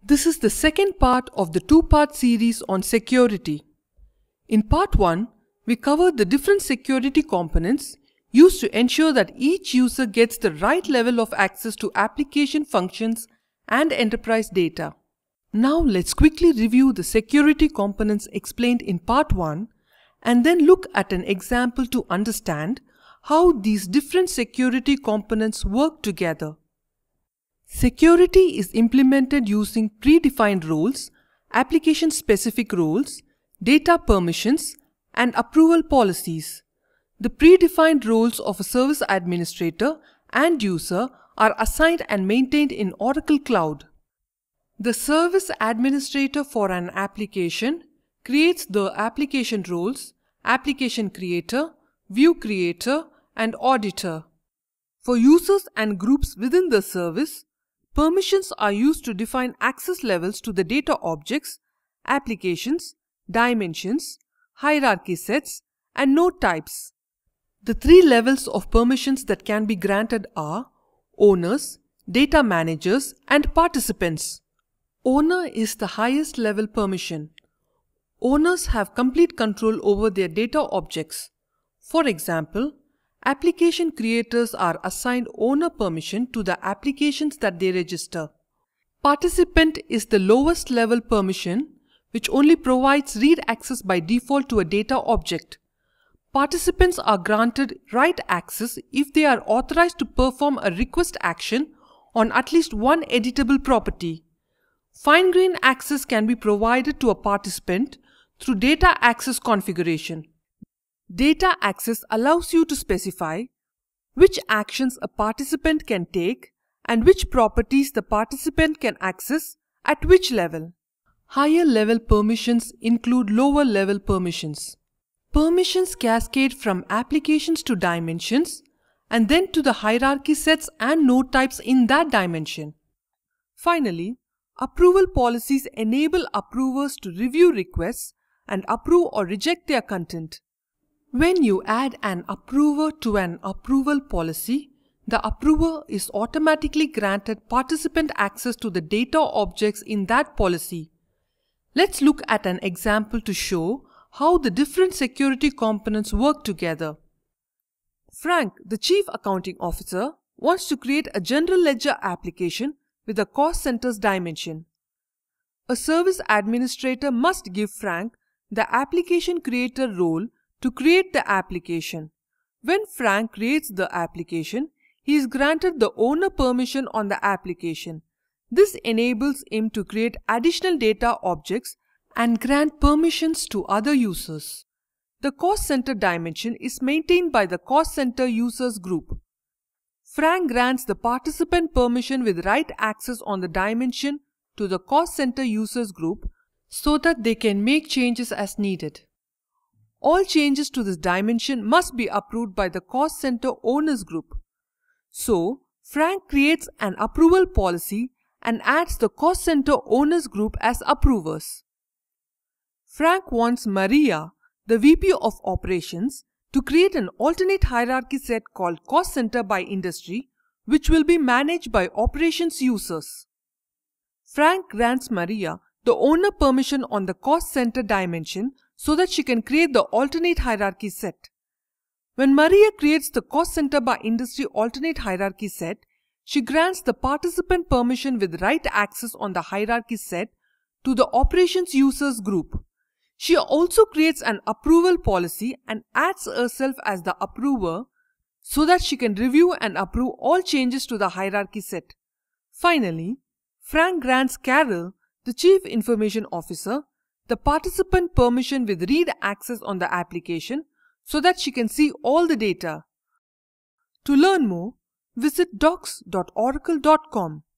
This is the second part of the two-part series on security. In part 1, we covered the different security components used to ensure that each user gets the right level of access to application functions and enterprise data. Now let's quickly review the security components explained in part 1 and then look at an example to understand how these different security components work together. Security is implemented using predefined roles, application-specific roles, data permissions, and approval policies. The predefined roles of a service administrator and user are assigned and maintained in Oracle Cloud. The service administrator for an application creates the application roles, application creator, view creator, and auditor. For users and groups within the service, permissions are used to define access levels to the data objects, applications, dimensions, hierarchy sets, and node types. The three levels of permissions that can be granted are owners, data managers, and participants. Owner is the highest level permission. Owners have complete control over their data objects. For example, application creators are assigned owner permission to the applications that they register. Participant is the lowest level permission, which only provides read access by default to a data object. Participants are granted write access if they are authorized to perform a request action on at least one editable property. Fine-grained access can be provided to a participant through data access configuration. Data access allows you to specify which actions a participant can take and which properties the participant can access at which level. Higher level permissions include lower level permissions. Permissions cascade from applications to dimensions and then to the hierarchy sets and node types in that dimension. Finally, approval policies enable approvers to review requests and approve or reject their content. When you add an approver to an approval policy, the approver is automatically granted participant access to the data objects in that policy. Let's look at an example to show how the different security components work together. Frank, the Chief Accounting Officer, wants to create a general ledger application with a cost centers dimension. A service administrator must give Frank the application creator role to create the application. When Frank creates the application, he is granted the owner permission on the application. This enables him to create additional data objects and grant permissions to other users. The cost center dimension is maintained by the cost center users group. Frank grants the participant permission with write access on the dimension to the cost center users group so that they can make changes as needed. All changes to this dimension must be approved by the cost center owners group. So, Frank creates an approval policy and adds the cost center owners group as approvers. Frank wants Maria, the VP of Operations, to create an alternate hierarchy set called Cost Center by Industry, which will be managed by operations users. Frank grants Maria the owner permission on the Cost Center dimension so that she can create the alternate hierarchy set. When Maria creates the Cost Center by Industry alternate hierarchy set, she grants the participant permission with write access on the hierarchy set to the operations users group. She also creates an approval policy and adds herself as the approver so that she can review and approve all changes to the hierarchy set. Finally, Frank grants Carol, the Chief Information Officer, the participant permission with read access on the application so that she can see all the data. To learn more, visit docs.oracle.com.